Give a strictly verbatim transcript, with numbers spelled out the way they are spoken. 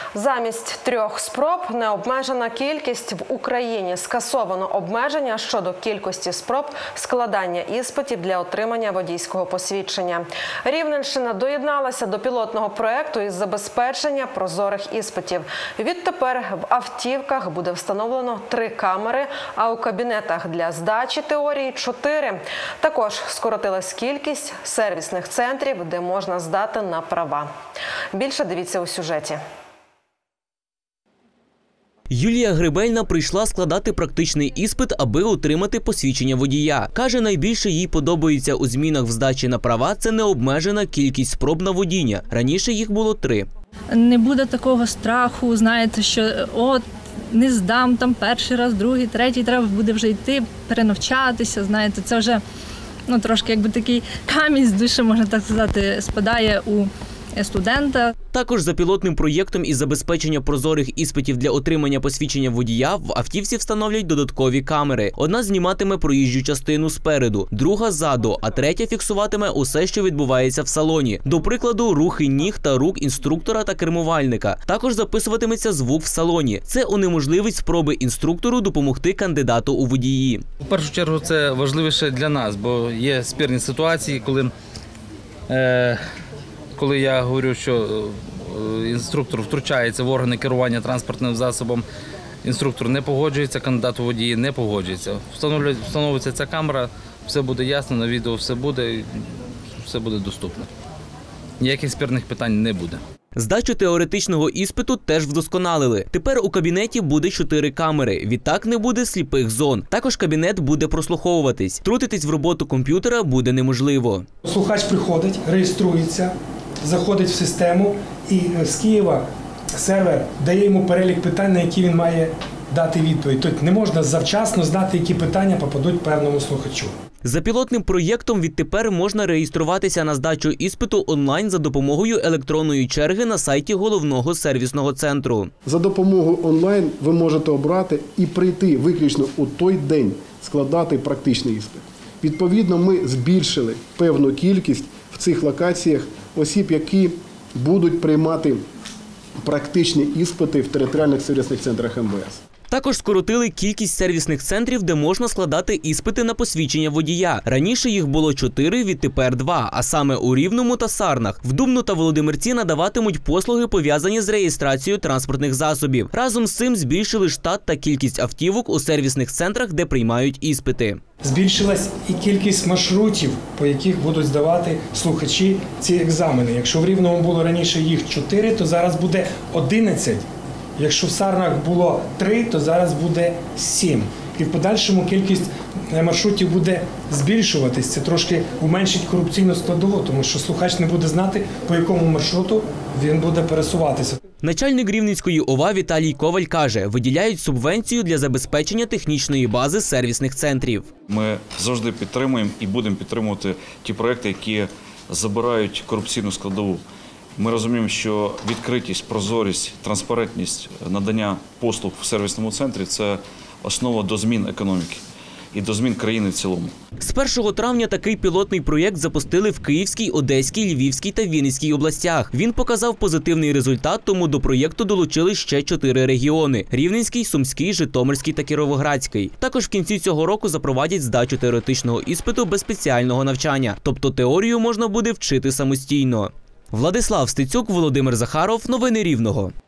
Замість трьох спроб необмежена кількість. В Україні скасовано обмеження щодо кількості спроб складання іспитів для отримання водійського посвідчення. Рівненщина доєдналася до пілотного проєкту із забезпечення прозорих іспитів. Відтепер в автівках буде встановлено три камери, а у кабінетах для здачі теорії – чотири. Також скоротилась кількість сервісних центрів, де можна здати на права. Більше дивіться у сюжеті. Юлія Гребельна прийшла складати практичний іспит, аби отримати посвідчення водія. Каже, найбільше їй подобається у змінах в здачі на права – це необмежена кількість спроб на водіння. Раніше їх було три. Не буде такого страху, знаєте, що от не здам там перший раз, другий, третій, треба буде вже йти, перенавчатися, знаєте, це вже ну, трошки якби такий камінь з душі, можна так сказати, спадає у студента. Також за пілотним проєктом із забезпечення прозорих іспитів для отримання посвідчення водія в автівці встановлять додаткові камери. Одна зніматиме проїжджу частину спереду, друга ззаду, а третя фіксуватиме усе, що відбувається в салоні. До прикладу, рухи ніг та рук інструктора та кермувальника. Також записуватиметься звук в салоні. Це унеможливить спроби інструктору допомогти кандидату у водії. У першу чергу це важливіше для нас, бо є спірні ситуації, коли е Коли я говорю, що інструктор втручається в органи керування транспортним засобом, інструктор не погоджується, кандидат у водії не погоджується. Встановлюється ця камера, все буде ясно, на відео все буде, все буде доступно. Ніяких спірних питань не буде. Здачу теоретичного іспиту теж вдосконалили. Тепер у кабінеті буде чотири камери. Відтак не буде сліпих зон. Також кабінет буде прослуховуватись. Втрутитись в роботу комп'ютера буде неможливо. Слухач приходить, реєструється, заходить в систему і з Києва сервер дає йому перелік питань, на які він має дати відповідь. Тобто не можна завчасно знати, які питання попадуть певному слухачу. За пілотним проєктом відтепер можна реєструватися на здачу іспиту онлайн за допомогою електронної черги на сайті головного сервісного центру. За допомогою онлайн ви можете обрати і прийти виключно у той день складати практичний іспит. Відповідно, ми збільшили певну кількість в цих локаціях осіб, які будуть приймати практичні іспити в територіальних сервісних центрах ем ве ес. Також скоротили кількість сервісних центрів, де можна складати іспити на посвідчення водія. Раніше їх було чотири, відтепер два, а саме у Рівному та Сарнах. В Дубно та Володимирці надаватимуть послуги, пов'язані з реєстрацією транспортних засобів. Разом з цим збільшили штат та кількість автівок у сервісних центрах, де приймають іспити. Збільшилась і кількість маршрутів, по яких будуть здавати слухачі ці екзамени. Якщо в Рівному було раніше їх чотири, то зараз буде одинадцять. Якщо в Сарнах було три, то зараз буде сім. І в подальшому кількість маршрутів буде збільшуватись. Це трошки уменшить корупційну складову, тому що слухач не буде знати, по якому маршруту він буде пересуватися. Начальник Рівненської ОВА Віталій Коваль каже, виділяють субвенцію для забезпечення технічної бази сервісних центрів. Ми завжди підтримуємо і будемо підтримувати ті проекти, які забирають корупційну складову. Ми розуміємо, що відкритість, прозорість, транспарентність надання послуг в сервісному центрі – це основа до змін економіки і до змін країни в цілому. З першого травня такий пілотний проєкт запустили в Київській, Одеській, Львівській та Вінницькій областях. Він показав позитивний результат, тому до проєкту долучили ще чотири регіони – Рівненський, Сумський, Житомирський та Кіровоградський. Також в кінці цього року запровадять здачу теоретичного іспиту без спеціального навчання, тобто теорію можна буде вчити самостійно. Владислав Стецюк, Володимир Захаров. Новини Рівного.